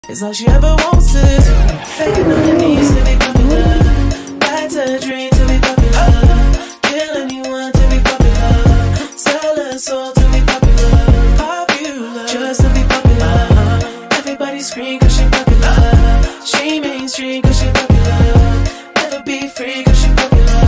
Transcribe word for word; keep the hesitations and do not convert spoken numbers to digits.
It's all she ever wants is begging on her knees to be popular. That's her dream, to be popular. Kill anyone to be popular. Sell her soul to be popular. Popular, just to be popular. Everybody scream cause she popular. She mainstream cause she popular. Never be free cause she popular.